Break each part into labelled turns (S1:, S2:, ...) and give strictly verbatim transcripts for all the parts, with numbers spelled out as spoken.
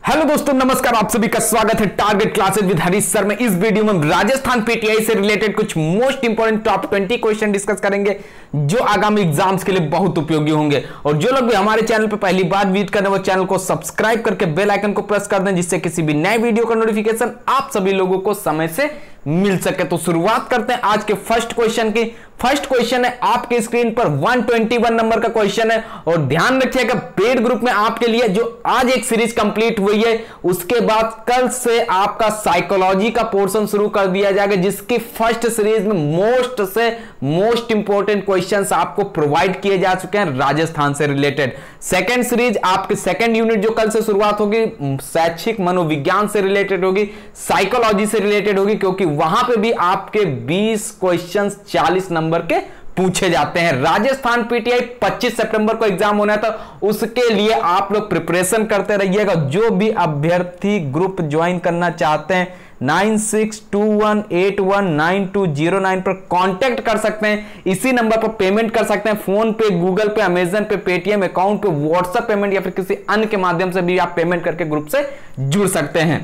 S1: Hello दोस्तों, नमस्कार। आप सभी का स्वागत है target classes with Harish sir में। इस वीडियो में राजस्थान पीटीआई से रिलेटेड कुछ most important top twenty question discuss करेंगे जो आगामी एग्जाम्स के लिए बहुत उपयोगी होंगे। और जो लोग भी हमारे चैनल पर पहली बार विजिट कर रहे हैं वो चैनल को सब्सक्राइब करके बेल आइकन को प्रेस कर दें, जिससे किसी भी नए वीडियो का नोटिफिकेशन आप सभी लोगों को समय से मिल सके। तो शुरुआत करते हैं आज के फर्स्ट क्वेश्चन की। फर्स्ट क्वेश्चन है आपके स्क्रीन पर एक सौ इक्कीस नंबर का क्वेश्चन है। और ध्यान रखिएगा, पेड ग्रुप में आपके लिए जो आज एक सीरीज कंप्लीट हुई है, उसके बाद कल से आपका साइकोलॉजी का पोर्शन शुरू कर दिया जाएगा, जिसकी फर्स्ट सीरीज में मोस्ट से मोस्ट इंपोर्टेंट क्वेश्चंस आपको प्रोवाइड किए जा चुके हैं राजस्थान से रिलेटेड। सेकेंड सीरीज आपके सेकेंड यूनिट जो कल से शुरुआत होगी, शैक्षिक मनोविज्ञान से रिलेटेड होगी, साइकोलॉजी से रिलेटेड होगी, क्योंकि वहां पे भी आपके बीस क्वेश्चंस चालीस नंबर के पूछे जाते हैं। राजस्थान पीटीआई पच्चीस सितंबर को एग्जाम होना था, उसके लिए आप लोग प्रिपरेशन करते रहिएगा। जो भी अभ्यर्थी ग्रुप ज्वाइन करना चाहते हैं nine six two one eight one nine two zero nine पर कांटेक्ट कर सकते हैं। इसी नंबर पर पेमेंट कर सकते हैं, फोन पे, गूगल पे, अमेजन पे, पेटीएम अकाउंट पे, व्हाट्सएप पेमेंट या फिर किसी अन्य के माध्यम से भी आप पेमेंट करके ग्रुप से जुड़ सकते हैं।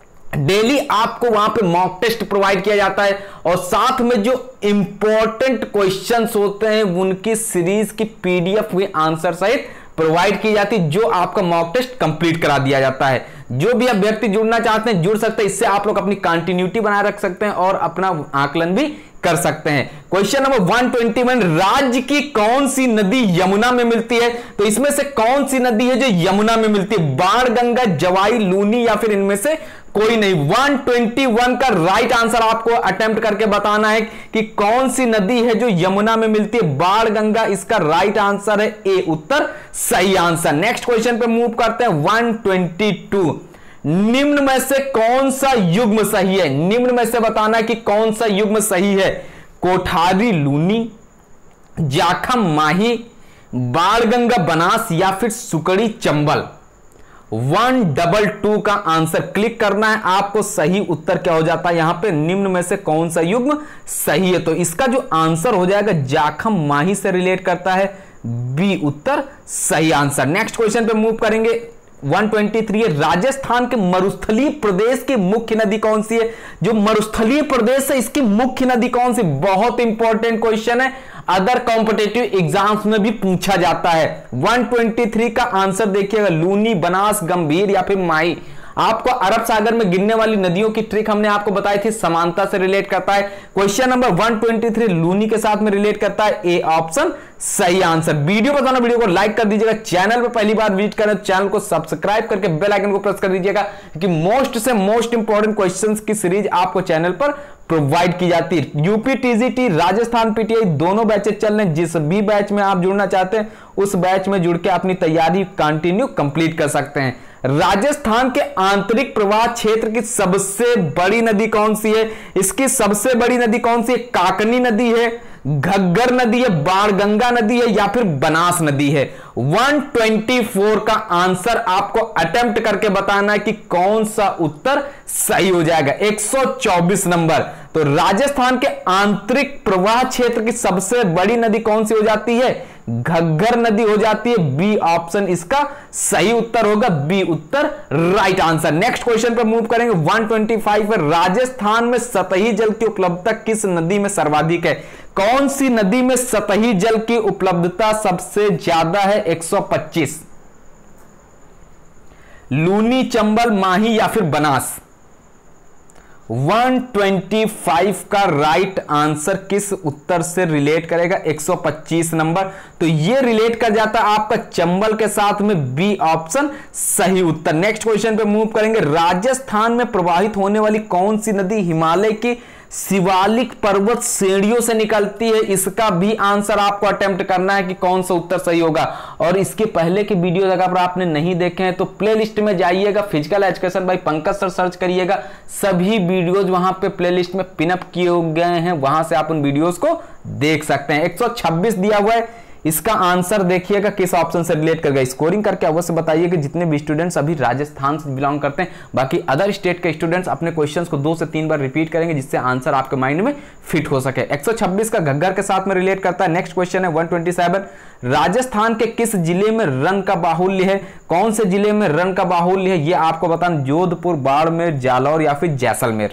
S1: डेली आपको वहां पे मॉक टेस्ट प्रोवाइड किया जाता है और साथ में जो इंपॉर्टेंट क्वेश्चंस होते हैं उनकी सीरीज की पीडीएफ हुई आंसर सहित प्रोवाइड की जाती है, जो आपका मॉक टेस्ट कंप्लीट करा दिया जाता है। जो भी अभ्यर्थी जुड़ना चाहते हैं जुड़ सकते हैं। इससे आप लोग अपनी कंटिन्यूटी बनाए रख सकते हैं और अपना आकलन भी कर सकते हैं। क्वेश्चन नंबर एक सौ इक्कीस, राज्य की कौन सी नदी यमुना में मिलती है? तो इसमें से कौन सी नदी है जो यमुना में मिलती है? बाणगंगा, जवाई, लूनी या फिर इनमें से कोई नहीं। एक सौ इक्कीस का राइट आंसर आपको अटेम्प्ट करके बताना है कि कौन सी नदी है जो यमुना में मिलती है। बाणगंगा इसका राइट आंसर है, ए उत्तर सही आंसर। नेक्स्ट क्वेश्चन पे मूव करते हैं। एक सौ बाईस, निम्न में से कौन सा युग्म सही है? निम्न में से बताना है कि कौन सा युग्म सही है। कोठारी लूनी, जाखम माही, बाणगंगा बनास या फिर Sukri Chambal. One double two का आंसर क्लिक करना है आपको। सही उत्तर क्या हो जाता है यहां पे? निम्न में से कौन सा युग्म सही है? तो इसका जो आंसर हो जाएगा जाखम माही से रिलेट करता है, बी उत्तर सही आंसर। नेक्स्ट क्वेश्चन पे मूव करेंगे। एक सौ तेईस, राजस्थान के मरुस्थलीय प्रदेश की मुख्य नदी कौन सी है? जो मरुस्थलीय प्रदेश है इसकी मुख्य नदी कौन सी? बहुत इंपॉर्टेंट क्वेश्चन है, अदर कॉम्पिटेटिव एग्जाम्स में भी पूछा जाता है। एक सौ तेईस का आंसर देखिएगा, लूनी, बनास, गंभीर या फिर माही। आपको अरब सागर में गिरने वाली नदियों की ट्रिक हमने आपको बताई थी, समानता से रिलेट करता है। क्वेश्चन नंबर एक सौ तेईस लूनी के साथ में रिलेट करता है, ए ऑप्शन सही आंसर। वीडियो पसंद है वीडियो को लाइक कर दीजिएगा। चैनल पे पहली बार विजिट करें तो चैनल को सब्सक्राइब करके बेल आइकन को प्रेस कर दीजिएगा, क्योंकि मोस्ट से मोस्ट इंपॉर्टेंट क्वेश्चंस की सीरीज आपको चैनल पर प्रोवाइड की जाती है। यूपी टीजीटी, राजस्थान पीटीआई दोनों बैचेस चल रहे हैं। जिस भी बैच में आप जुड़ना चाहते हैं उस बैच में जुड़ के अपनी तैयारी कंटिन्यू कंप्लीट कर सकते हैं। राजस्थान के आंतरिक प्रवाह क्षेत्र की सबसे बड़ी नदी कौन सी है? इसकी सबसे बड़ी नदी कौन सी है? काकनी नदी है, घग्गर नदी है, बाणगंगा नदी है या फिर बनास नदी है। एक सौ चौबीस का आंसर आपको अटेम्प्ट करके बताना है कि कौन सा उत्तर सही हो जाएगा। एक सौ चौबीस नंबर। तो राजस्थान के आंतरिक प्रवाह क्षेत्र की सबसे बड़ी नदी कौन सी हो जाती है? घग्गर नदी हो जाती है, बी ऑप्शन इसका सही उत्तर होगा, बी उत्तर राइट आंसर। नेक्स्ट क्वेश्चन पर मूव करेंगे। एक सौ पच्चीस पर राजस्थान में सतही जल की उपलब्धता किस नदी में सर्वाधिक है? कौन सी नदी में सतही जल की उपलब्धता सबसे ज्यादा है? एक सौ पच्चीस, लूनी, चंबल, माही या फिर बनास। एक सौ पच्चीस का राइट आंसर किस उत्तर से रिलेट करेगा? एक सौ पच्चीस नंबर। तो ये रिलेट कर जाता है आपका चंबल के साथ में, बी ऑप्शन सही उत्तर। नेक्स्ट क्वेश्चन पे मूव करेंगे। राजस्थान में प्रवाहित होने वाली कौन सी नदी हिमालय की शिवालिक पर्वत श्रेणियों से निकलती है? इसका भी आंसर आपको अटेम्प्ट करना है कि कौन सा उत्तर सही होगा। और इसके पहले की वीडियो अगर आपने नहीं देखे हैं तो प्लेलिस्ट में जाइएगा, physical education by Pankaj sir search करिएगा। सभी वीडियोज वहां पे प्लेलिस्ट में पिनअप किए गए हैं, वहां से आप उन वीडियोज को देख सकते हैं। एक सौ छब्बीस दिया हुआ है, इसका आंसर देखिएगा किस ऑप्शन से रिलेट करेगा। स्कोरिंग करके अवश्य बताइए कि जितने भी स्टूडेंट्स अभी राजस्थान से बिलोंग करते हैं, बाकी अदर स्टेट के स्टूडेंट्स अपने क्वेश्चंस को दो से तीन बार रिपीट करेंगे जिससे आंसर आपके माइंड में फिट हो सके। एक सौ छब्बीस का घग्गर के साथ में रिलेट करता है। नेक्स्ट क्वेश्चन है एक सौ सत्ताईस, राजस्थान के किस जिले में रन का बाहुल्य है? कौन से जिले में रन का बाहुल्य है ये आपको बताना, जोधपुर, बाड़मेर, जालौर या फिर जैसलमेर।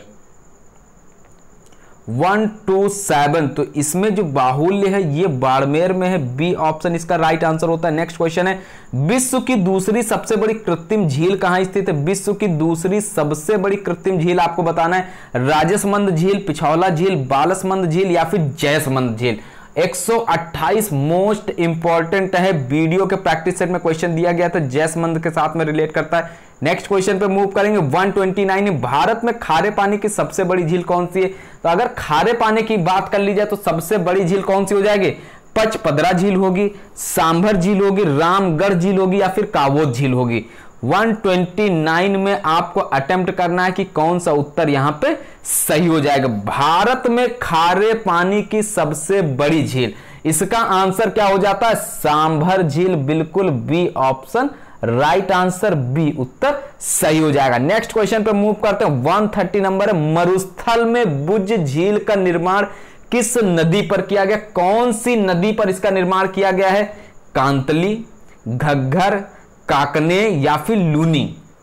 S1: वन टू सेवन, तो इसमें जो बाहुल्य है ये बाड़मेर में है, बी ऑप्शन इसका राइट आंसर होता है। नेक्स्ट क्वेश्चन है, विश्व की दूसरी सबसे बड़ी कृत्रिम झील कहां स्थित है? विश्व की दूसरी सबसे बड़ी कृत्रिम झील आपको बताना है, राजसमंद झील, पिछौला झील, बालसमंद झील या फिर जयसमंद झील। एक सौ अट्ठाईस मोस्ट इंपॉर्टेंट है, वीडियो के प्रैक्टिस सेट में क्वेश्चन दिया गया था, जयसमंद के साथ में रिलेट करता है। नेक्स्ट क्वेश्चन पे मूव करेंगे। एक सौ उनतीस, भारत में खारे पानी की सबसे बड़ी झील कौन सी है? तो अगर खारे पानी की बात कर ली जाए तो सबसे बड़ी झील कौन सी हो जाएगी? पचपदरा झील होगी, सांभर झील होगी, रामगढ़ झील होगी या फिर कावोद झील होगी। एक सौ उनतीस में आपको अटेम्प्ट करना है कि कौन सा उत्तर यहां पे सही हो जाएगा। भारत में खारे पानी की सबसे बड़ी झील, इसका आंसर क्या हो जाता है? सांभर झील, बिल्कुल B option right answer, B उत्तर सही हो जाएगा। नेक्स्ट क्वेश्चन पे मूव करते हैं। एक सौ तीस नंबर है, मरुस्थल में बुज झील का निर्माण किस नदी पर किया गया? कौन सी नदी पर इसका निर्माण किया गया है? कांतली, घग्गर, काकने या फिर लूनी।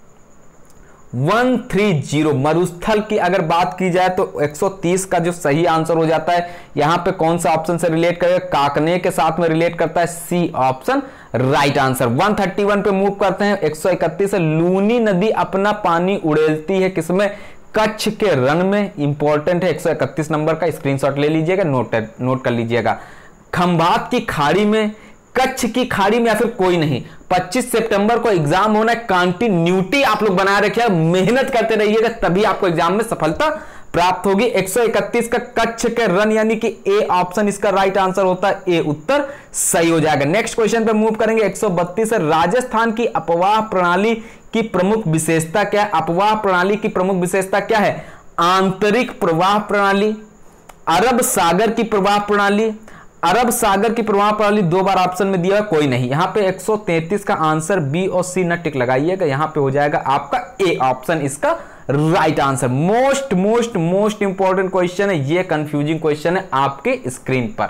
S1: एक सौ तीस, मरुस्थल की अगर बात की जाए तो एक सौ तीस का जो सही आंसर हो जाता है। यहां पे कौन सा ऑप्शन से रिलेट करेगा? काकने के साथ में रिलेट करता है, सी ऑप्शन राइट आंसर। एक सौ इकतीस पे मूव करते हैं। एक सौ इकतीस, लूनी नदी अपना पानी उड़ेलती है किसमें? कच्छ के रण में। इंपॉर्टेंट है, एक सौ इकतीस नंबर का स्क्रीनशॉट ले लीजिएगा, नोट नोट कर लीजिएगा। खंभात की खाड़ी में, कच्छ की खाड़ी में या फिर कोई नहीं। पच्चीस सितंबर को एग्जाम होना है, कंटिन्यूटी आप लोग बनाए रखिए, मेहनत करते रहिएगा तभी आपको एग्जाम में सफलता प्राप्त होगी। एक सौ इकतीस का कच्छ के रन यानी कि ए ऑप्शन इसका राइट आंसर होता है, ए उत्तर सही हो जाएगा। नेक्स्ट क्वेश्चन पे मूव करेंगे। एक सौ बत्तीस, राजस्थान की अपवाह प्रणाली की प्रमुख विशेषता क्या है? अपवाह प्रणाली की प्रमुख विशेषता क्या है? आंतरिक प्रवाह प्रणाली, अरब सागर की प्रवाह प्रणाली। अरब सागर की प्रवाह प्रणाली दो बार ऑप्शन में दिया है, कोई नहीं। यहां पे एक सौ तैंतीस का आंसर बी और सी न टिक लगाइएगा, यहां पे हो जाएगा आपका ए ऑप्शन इसका right answer. Most most most important question है ये, कंफ्यूजिंग क्वेश्चन है आपके स्क्रीन पर।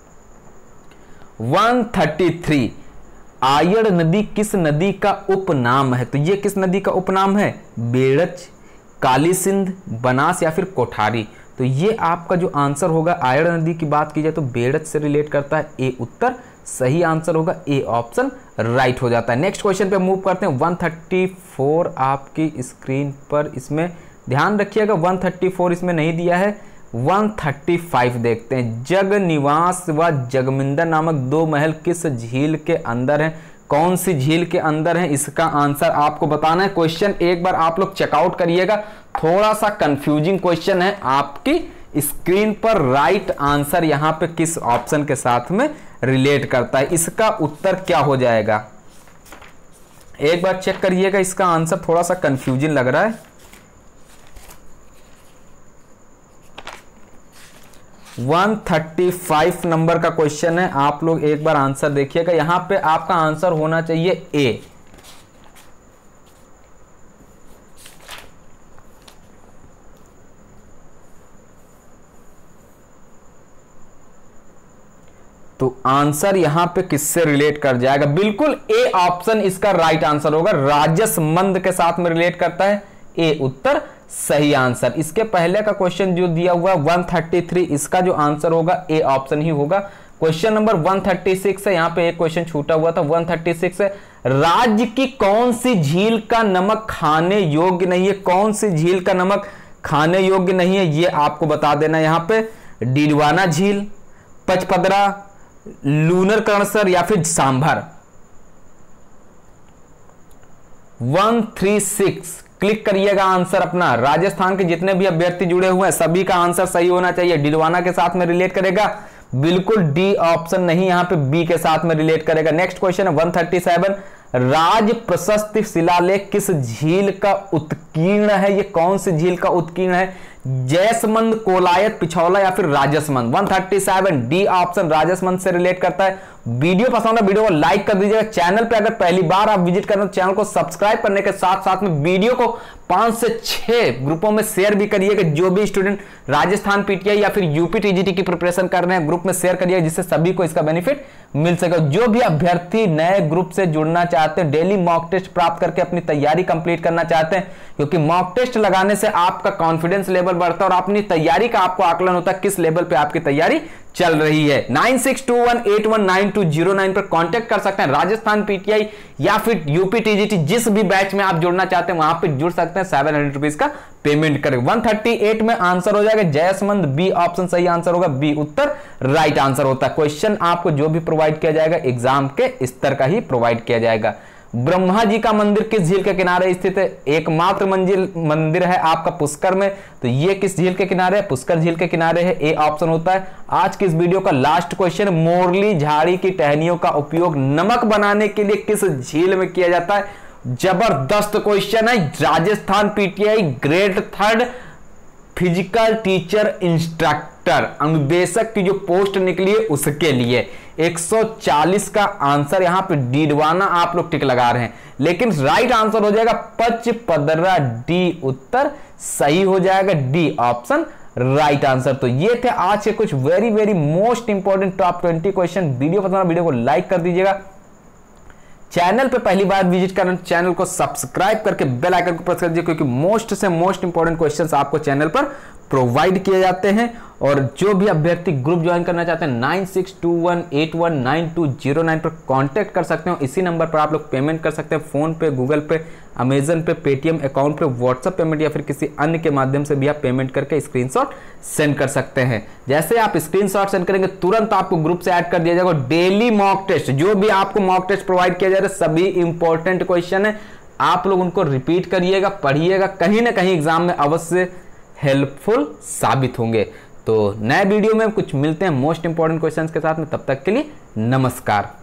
S1: एक सौ तैंतीस, आयड़ नदी किस नदी का उपनाम है? तो ये किस नदी का उपनाम है? बेड़च, काली सिंध, बनास या फिर कोठारी। तो ये आपका जो आंसर होगा, आयड़ नदी की बात की जाए तो बेड़च से रिलेट करता है, ए उत्तर सही आंसर होगा, ए ऑप्शन राइट हो जाता है। नेक्स्ट क्वेश्चन पे मूव करते हैं। एक सौ चौंतीस आपकी स्क्रीन पर, इसमें ध्यान रखिएगा एक सौ चौंतीस इसमें नहीं दिया है। एक सौ पैंतीस देखते हैं। जग निवास व जगमिंदर नामक दो महल किस झील के अंदर हैं? कौन सी झील के अंदर है? इसका आंसर आपको बताना है। क्वेश्चन एक बार आप लोग चेकआउट करिएगा, थोड़ा सा कंफ्यूजिंग क्वेश्चन है आपकी स्क्रीन पर। राइट आंसर यहां पे किस ऑप्शन के साथ में रिलेट करता है? इसका उत्तर क्या हो जाएगा? एक बार चेक करिएगा, इसका आंसर थोड़ा सा कंफ्यूजिंग लग रहा है। एक सौ पैंतीस नंबर का क्वेश्चन है, आप लोग एक बार आंसर देखिएगा। यहां पे आपका आंसर होना चाहिए ए। तो आंसर यहां पे किससे रिलेट कर जाएगा? बिल्कुल ए ऑप्शन इसका राइट आंसर होगा, राजसमंद के साथ में रिलेट करता है, ए उत्तर सही आंसर। इसके पहले का क्वेश्चन जो दिया हुआ एक सौ तैंतीस, इसका जो आंसर होगा ए ऑप्शन ही होगा। क्वेश्चन नंबर एक सौ छत्तीस है, यहां पे एक क्वेश्चन छूटा हुआ था। एक सौ छत्तीस है, राज्य की कौन सी झील का नमक खाने योग्य नहीं है? कौन सी झील का नमक खाने योग्य नहीं है ये आपको बता देना। यहां पे डीडवाना झील, पचपदरा, लूनर कर्णसर या फिर सांभर। एक सौ छत्तीस क्लिक करिएगा आंसर अपना। राजस्थान के जितने भी अभ्यर्थी जुड़े हुए हैं सभी का आंसर सही होना चाहिए। डिडवाना के साथ में रिलेट करेगा, बिल्कुल डी ऑप्शन नहीं, यहां पे बी के साथ में रिलेट करेगा। नेक्स्ट क्वेश्चन है एक सौ सैंतीस, राज प्रशस्ति शिलालेख किस झील का उत्कीर्ण है? ये कौन सी झील का उत्कीर्ण है? जयसमंद, कोलायत, पिछौला या फिर राजसमंद। एक सौ सैंतीस डी ऑप्शन राजसमंद से रिलेट करता है। वीडियो पसंद है वीडियो को लाइक कर दीजिएगा। चैनल पे अगर पहली बार आप विजिट कर रहे हो चैनल को सब्सक्राइब करने के साथ साथ में वीडियो को पांच से छह ग्रुपों में शेयर भी करिएगा। जो भी स्टूडेंट राजस्थान पीटीआई या फिर यूपी टीजीटी की प्रिपरेशन कर रहे हैं ग्रुप में शेयर करिएगा, जिससे सभी को इसका बेनिफिट मिल सके। जो भी अभ्यर्थी नए ग्रुप से जुड़ना चाहते हैं, डेली मॉक टेस्ट प्राप्त करके अपनी तैयारी कंप्लीट करना चाहते हैं, क्योंकि मॉक टेस्ट लगाने से आपका कॉन्फिडेंस लेवल बढ़ता है और अपनी तैयारी का आपको आकलन होता है किस लेवल पे आपकी तैयारी चल रही है। Nine six two one eight one nine two zero nine पर कांटेक्ट कर सकते हैं। राजस्थान पीटीआई या फिर यूपी टीजीटी जिस भी बैच में आप जुड़ना चाहते हैं वहां पे जुड़ सकते हैं। सेवन हंड्रेड रुपीज का पेमेंट करें। एक सौ अड़तीस में आंसर हो जाएगा जयसमंद, बी ऑप्शन सही आंसर होगा, बी उत्तर राइट आंसर होता है। क्वेश्चन आपको जो भी प्रोवाइड किया जाएगा एग्जाम के स्तर का ही प्रोवाइड किया जाएगा। ब्रह्मा जी का मंदिर किस झील के किनारे स्थित है? एकमात्र मंजिल मंदिर है आपका पुष्कर में, तो ये किस झील के किनारे है? पुष्कर झील के किनारे है, ए ऑप्शन होता है। आज की इस वीडियो का लास्ट क्वेश्चन, मोरली झाड़ी की टहनियों का उपयोग नमक बनाने के लिए किस झील में किया जाता है? जबरदस्त क्वेश्चन है। Rajasthan PTI grade third physical teacher instructor अनुदेशक की जो पोस्ट निकली है उसके लिए एक सौ चालीस का आंसर यहां पे डीडवाना आप लोग टिक लगा रहे हैं, लेकिन राइट आंसर हो जाएगा पचपदरा, डी उत्तर सही हो जाएगा, डी ऑप्शन राइट आंसर। तो ये थे आज के कुछ very very most important top twenty question. Video पसंद है वीडियो को लाइक कर दीजिएगा। चैनल पे पहली बार विजिट करना चैनल को सब्सक्राइब करके बेल आइकन को प्रेस कर दीजिए, क्योंकि मोस्ट से मोस्ट इंपॉर्टेंट क्वेश्चंस आपको चैनल पर प्रोवाइड किए जाते हैं। और जो भी अभ्यर्थी ग्रुप ज्वाइन करना चाहते हैं nine six two one eight one nine two zero nine पर कांटेक्ट कर सकते हो। इसी नंबर पर आप लोग पेमेंट कर सकते हैं, फोन पे, गूगल पे, अमेजन पे, पेटीएम अकाउंट पे, व्हाट्सएप पेमेंट या फिर किसी अन्य के माध्यम से भी आप पेमेंट करके स्क्रीनशॉट सेंड कर सकते हैं। जैसे आप स्क्रीनशॉट सेंड करेंगे तुरंत आपको ग्रुप से ऐड कर दिया जाएगा। डेली मॉक टेस्ट, जो भी आपको मॉक टेस्ट प्रोवाइड किया जा रहा है सभी इंपॉर्टेंट क्वेश्चन है, आप लोग उनको रिपीट करिएगा, पढ़िएगा, कहीं ना कहीं एग्जाम में अवश्य हेल्पफुल साबित होंगे। तो नए वीडियो में कुछ मिलते हैं मोस्ट इंपॉर्टेंट क्वेश्चंस के साथ में, तब तक के लिए नमस्कार।